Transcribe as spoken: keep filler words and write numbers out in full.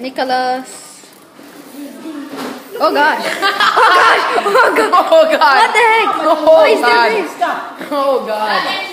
Nicholas. Oh gosh. Oh gosh. Oh god. Oh god. What the heck? Oh Why is god. there this? Oh god.